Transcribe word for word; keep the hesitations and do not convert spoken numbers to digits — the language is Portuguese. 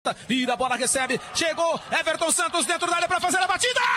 Vira a bola, recebe. Chegou. Everton Santos dentro da área para fazer a batida.